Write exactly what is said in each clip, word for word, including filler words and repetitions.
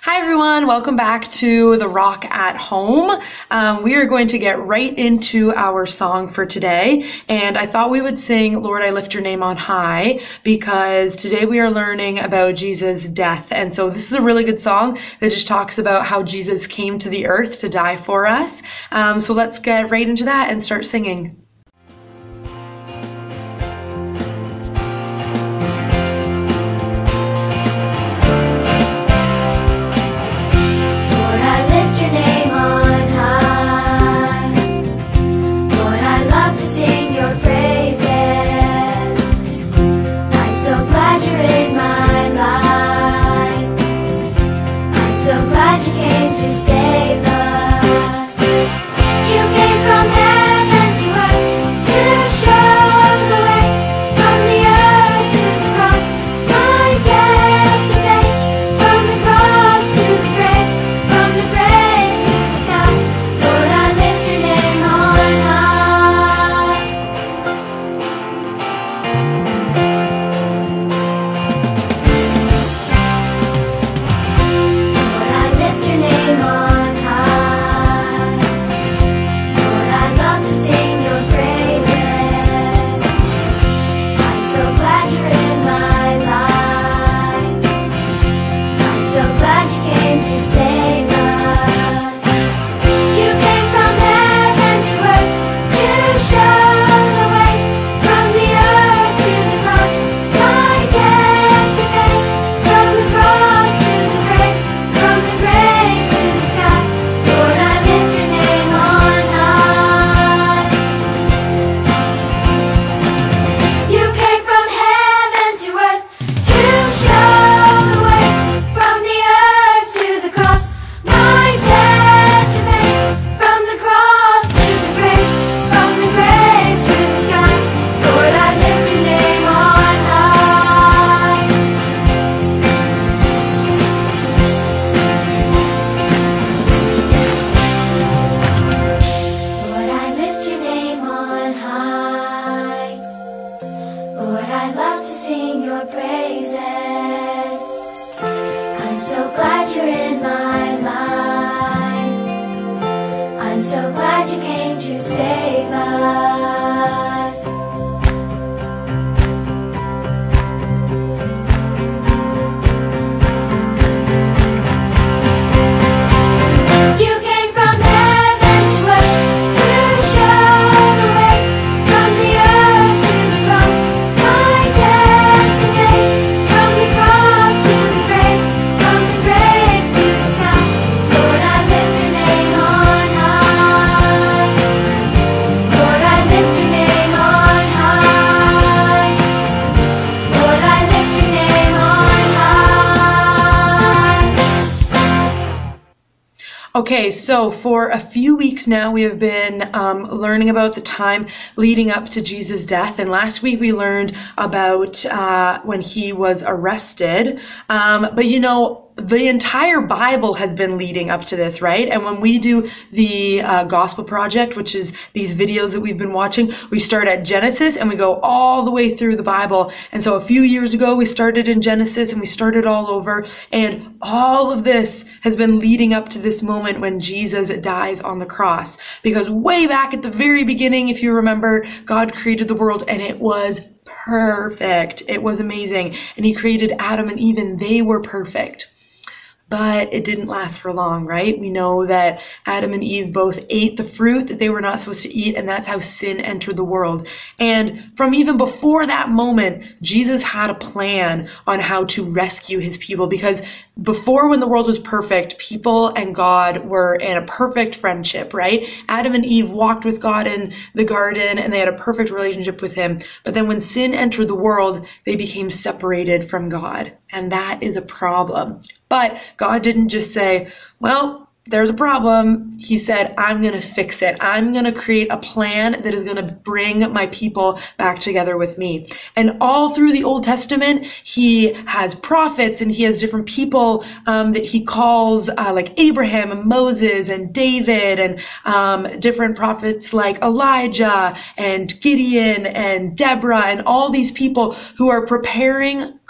Hi everyone, welcome back to The Rock at Home. Um, we are going to get right into our song for today, and I thought we would sing Lord I Lift Your Name on High because today we are learning about Jesus' death. And so this is a really good song that just talks about how Jesus came to the earth to die for us. Um, so let's get right into that and start singing. Okay, so for a few weeks now, we have been um, learning about the time leading up to Jesus' death. And last week we learned about uh, when he was arrested. Um, but you know, the entire Bible has been leading up to this, right? And when we do the uh, Gospel Project, which is these videos that we've been watching, we start at Genesis and we go all the way through the Bible. And so a few years ago, we started in Genesis and we started all over. And all of this has been leading up to this moment when Jesus dies on the cross. Because way back at the very beginning, if you remember, God created the world and it was perfect. It was amazing. And he created Adam and Eve and they were perfect. But it didn't last for long, right? We know that Adam and Eve both ate the fruit that they were not supposed to eat, and that's how sin entered the world. And from even before that moment, Jesus had a plan on how to rescue his people, because before, when the world was perfect, people and God were in a perfect friendship, right? Adam and Eve walked with God in the garden and they had a perfect relationship with him. But then when sin entered the world, they became separated from God. And that is a problem. But God didn't just say, well, there's a problem. He said, I'm going to fix it. I'm going to create a plan that is going to bring my people back together with me. And all through the Old Testament, he has prophets and he has different people um, that he calls uh, like Abraham and Moses and David and um, different prophets like Elijah and Gideon and Deborah and all these people who are preparing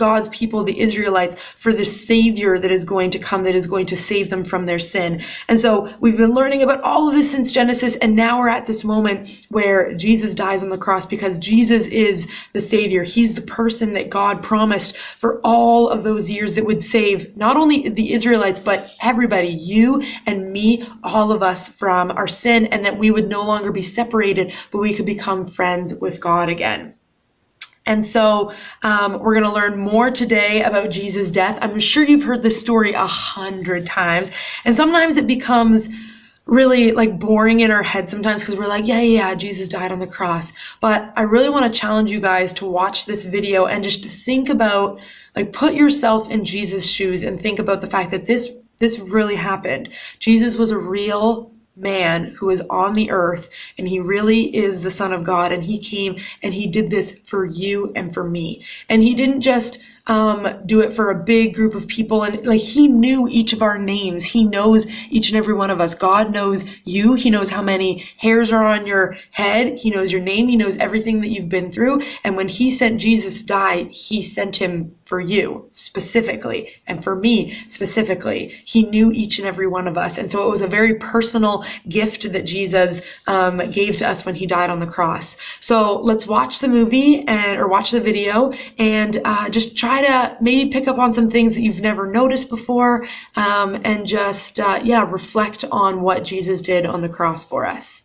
God's people, the Israelites, for the Savior that is going to come, that is going to save them from their sin. And so we've been learning about all of this since Genesis, and now we're at this moment where Jesus dies on the cross, because Jesus is the Savior. He's the person that God promised for all of those years that would save not only the Israelites, but everybody, you and me, all of us, from our sin, and that we would no longer be separated, but we could become friends with God again. And so um, we're going to learn more today about Jesus' death. I'm sure you've heard this story a hundred times, and sometimes it becomes really like boring in our head sometimes, because we're like, yeah, yeah, yeah, Jesus died on the cross. But I really want to challenge you guys to watch this video and just to think about, like, put yourself in Jesus' shoes and think about the fact that this this really happened. Jesus was a real man who was on the earth, and he really is the Son of God, and he came and he did this for you and for me. And he didn't just um, do it for a big group of people, and like, he knew each of our names. He knows each and every one of us. God knows you. He knows how many hairs are on your head. He knows your name. He knows everything that you've been through. And when he sent Jesus to die, he sent him for you specifically, and for me specifically. He knew each and every one of us. And so it was a very personal gift that Jesus um, gave to us when he died on the cross. So let's watch the movie and or watch the video, and uh, just try to maybe pick up on some things that you've never noticed before, um, and just uh, yeah, reflect on what Jesus did on the cross for us.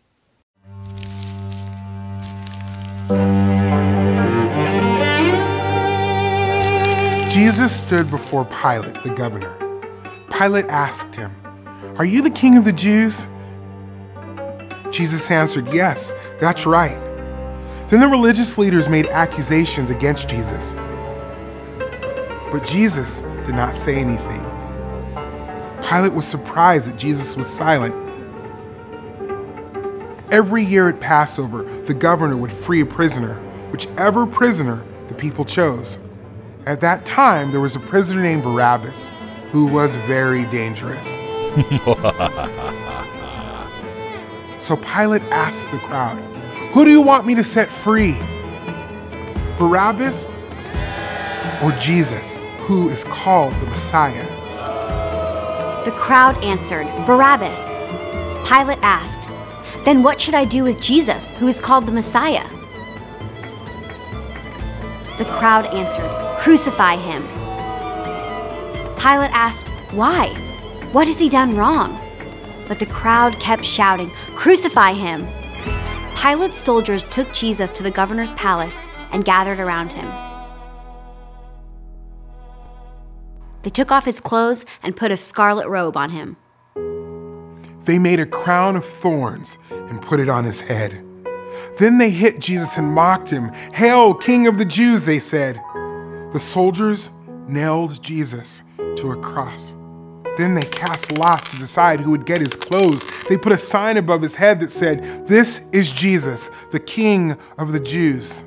Jesus stood before Pilate, the governor. Pilate asked him, "Are you the king of the Jews?" Jesus answered, "Yes, that's right." Then the religious leaders made accusations against Jesus. But Jesus did not say anything. Pilate was surprised that Jesus was silent. Every year at Passover, the governor would free a prisoner, whichever prisoner the people chose. At that time, there was a prisoner named Barabbas, who was very dangerous. So Pilate asked the crowd, "Who do you want me to set free? Barabbas or Jesus, who is called the Messiah?" The crowd answered, "Barabbas." Pilate asked, "Then what should I do with Jesus, who is called the Messiah?" The crowd answered, "Crucify him." Pilate asked, "Why? What has he done wrong?" But the crowd kept shouting, "Crucify him!" Pilate's soldiers took Jesus to the governor's palace and gathered around him. They took off his clothes and put a scarlet robe on him. They made a crown of thorns and put it on his head. Then they hit Jesus and mocked him. "Hail, King of the Jews," they said. The soldiers nailed Jesus to a cross. Then they cast lots to decide who would get his clothes. They put a sign above his head that said, "This is Jesus, the King of the Jews."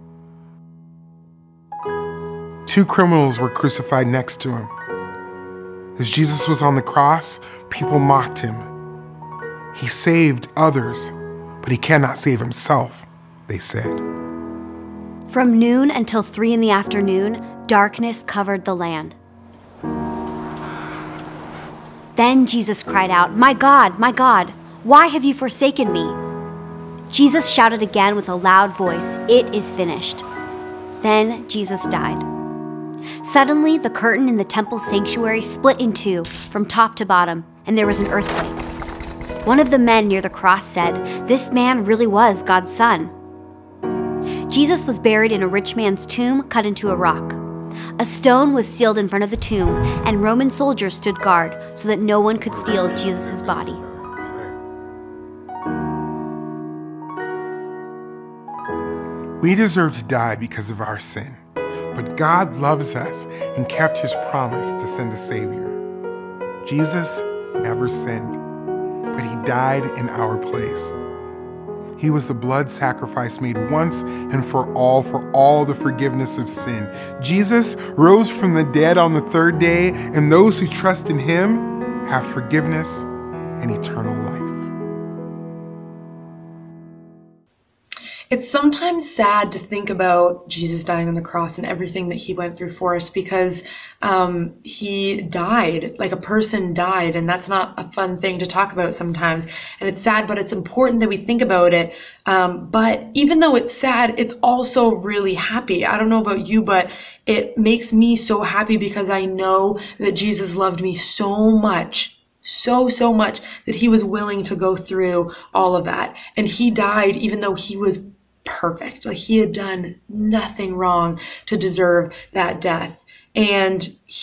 Two criminals were crucified next to him. As Jesus was on the cross, people mocked him. "He saved others, but he cannot save himself," they said. From noon until three in the afternoon, darkness covered the land. Then Jesus cried out, "My God, my God, why have you forsaken me?" Jesus shouted again with a loud voice, "It is finished." Then Jesus died. Suddenly, the curtain in the temple sanctuary split in two from top to bottom, and there was an earthquake. One of the men near the cross said, "This man really was God's son." Jesus was buried in a rich man's tomb cut into a rock. A stone was sealed in front of the tomb, and Roman soldiers stood guard so that no one could steal Jesus' body. We deserve to die because of our sin, but God loves us and kept his promise to send a Savior. Jesus never sinned, but he died in our place. He was the blood sacrifice made once and for all for all the forgiveness of sin. Jesus rose from the dead on the third day, and those who trust in him have forgiveness and eternal life. It's sometimes sad to think about Jesus dying on the cross and everything that he went through for us, because um, he died, like a person died, and that's not a fun thing to talk about sometimes. And it's sad, but it's important that we think about it. Um, but even though it's sad, it's also really happy. I don't know about you, but it makes me so happy because I know that Jesus loved me so much, so, so much, that he was willing to go through all of that. And he died even though he was perfect. Like, he had done nothing wrong to deserve that death. And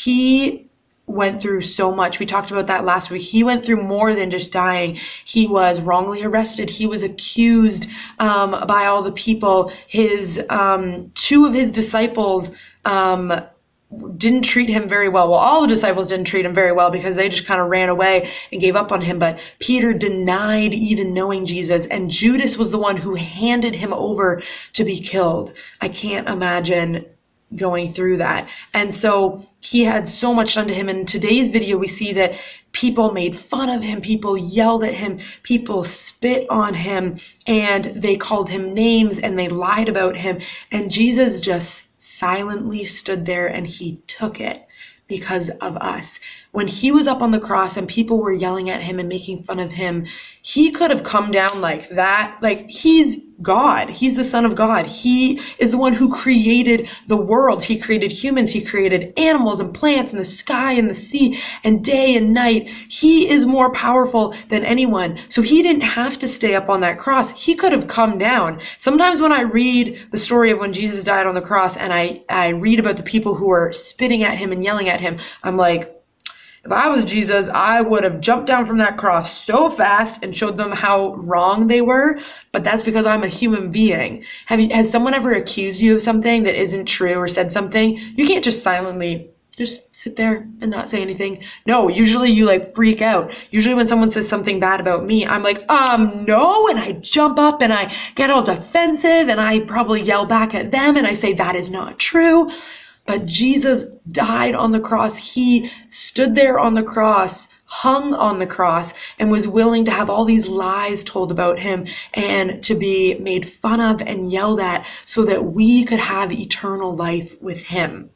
he went through so much. We talked about that last week. He went through more than just dying. He was wrongly arrested. He was accused um, by all the people. His um, two of his disciples um, didn't treat him very well. Well, all the disciples didn't treat him very well because they just kind of ran away and gave up on him. But Peter denied even knowing Jesus, and Judas was the one who handed him over to be killed. I can't imagine going through that. And so he had so much done to him. In today's video, we see that people made fun of him, people yelled at him, people spit on him, and they called him names and they lied about him. And Jesus just silently stood there and he took it because of us. When he was up on the cross and people were yelling at him and making fun of him, he could have come down like that. Like, he's God. He's the Son of God. He is the one who created the world. He created humans. He created animals and plants and the sky and the sea and day and night. He is more powerful than anyone. So he didn't have to stay up on that cross. He could have come down. Sometimes when I read the story of when Jesus died on the cross and I, I read about the people who were spitting at him and yelling at him, I'm like, if I was Jesus, I would have jumped down from that cross so fast and showed them how wrong they were. But that's because I'm a human being. Have you, has someone ever accused you of something that isn't true or said something? You can't just silently just sit there and not say anything. No, usually you like freak out. Usually when someone says something bad about me, I'm like, um, no. And I jump up and I get all defensive and I probably yell back at them and I say, that is not true. But Jesus died on the cross. He stood there on the cross, hung on the cross, and was willing to have all these lies told about him and to be made fun of and yelled at so that we could have eternal life with him.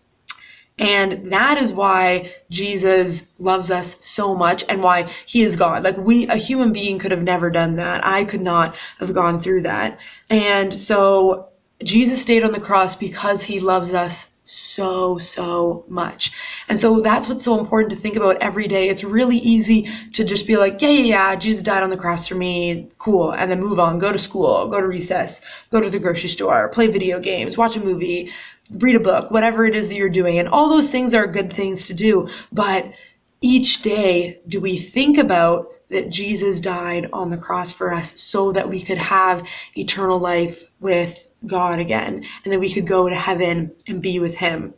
And that is why Jesus loves us so much and why he is God. Like, we, a human being could have never done that. I could not have gone through that. And so Jesus stayed on the cross because he loves us so, so much. And so that's what's so important to think about every day. It's really easy to just be like, yeah, yeah, yeah, Jesus died on the cross for me, cool, and then move on, go to school, go to recess, go to the grocery store, play video games, watch a movie, read a book, whatever it is that you're doing. And all those things are good things to do. But each day, do we think about that Jesus died on the cross for us so that we could have eternal life with God again, and then we could go to heaven and be with him.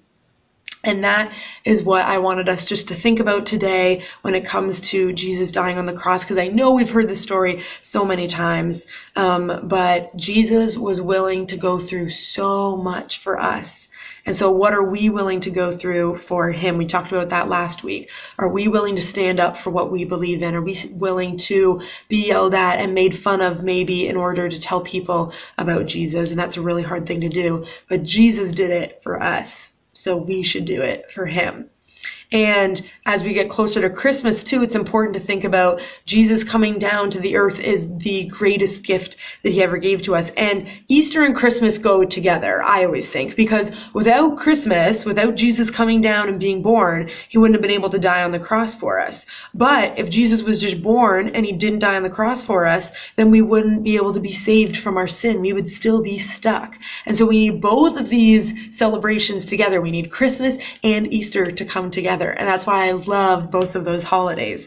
And that is what I wanted us just to think about today when it comes to Jesus dying on the cross, because I know we've heard the story so many times, um, but Jesus was willing to go through so much for us. And so what are we willing to go through for him? We talked about that last week. Are we willing to stand up for what we believe in? Are we willing to be yelled at and made fun of maybe in order to tell people about Jesus? And that's a really hard thing to do. But Jesus did it for us, so we should do it for him. And as we get closer to Christmas too, it's important to think about Jesus coming down to the earth is the greatest gift that he ever gave to us. And Easter and Christmas go together, I always think, because without Christmas, without Jesus coming down and being born, he wouldn't have been able to die on the cross for us. But if Jesus was just born and he didn't die on the cross for us, then we wouldn't be able to be saved from our sin. We would still be stuck. And so we need both of these celebrations together. We need Christmas and Easter to come together. And that's why I love both of those holidays.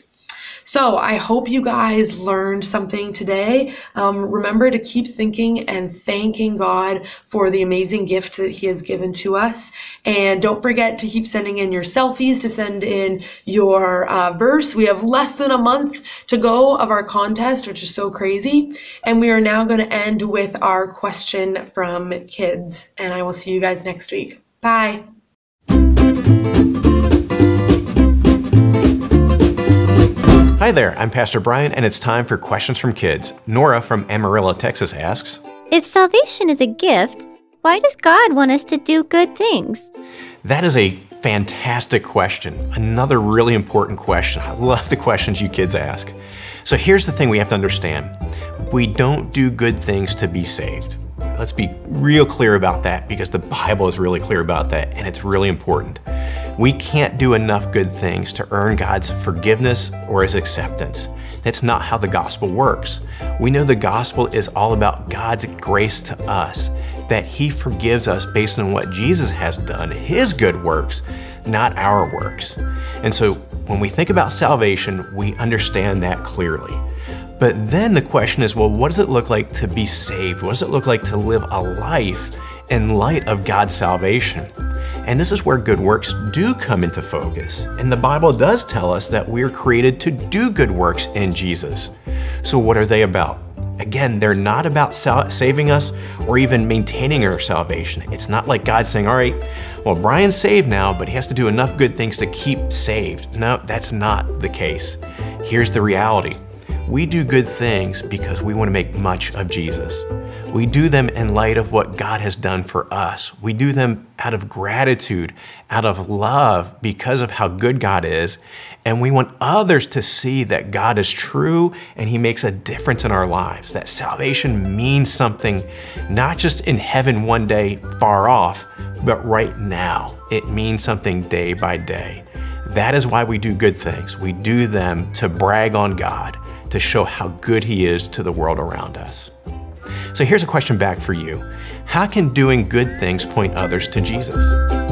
So I hope you guys learned something today. Um, remember to keep thinking and thanking God for the amazing gift that he has given to us. And don't forget to keep sending in your selfies, to send in your uh, verse. We have less than a month to go of our contest, which is so crazy. And we are now going to end with our question from kids. And I will see you guys next week. Bye. Hi there, I'm Pastor Brian, and it's time for Questions from Kids. Nora from Amarillo, Texas asks, If salvation is a gift, why does God want us to do good things? That is a fantastic question. Another really important question. I love the questions you kids ask. So here's the thing we have to understand. We don't do good things to be saved. Let's be real clear about that because the Bible is really clear about that and it's really important. We can't do enough good things to earn God's forgiveness or His acceptance. That's not how the gospel works. We know the gospel is all about God's grace to us, that He forgives us based on what Jesus has done, His good works, not our works. And so when we think about salvation, we understand that clearly. But then the question is, well, what does it look like to be saved? What does it look like to live a life in light of God's salvation? And this is where good works do come into focus. And the Bible does tell us that we're created to do good works in Jesus. So what are they about? Again, they're not about saving us or even maintaining our salvation. It's not like God saying, all right, well, Brian's saved now, but he has to do enough good things to keep saved. No, that's not the case. Here's the reality. We do good things because we want to make much of Jesus. We do them in light of what God has done for us. We do them out of gratitude, out of love, because of how good God is. And we want others to see that God is true and He makes a difference in our lives, that salvation means something, not just in heaven one day far off, but right now. It means something day by day. That is why we do good things. We do them to brag on God, to show how good He is to the world around us. So here's a question back for you. How can doing good things point others to Jesus?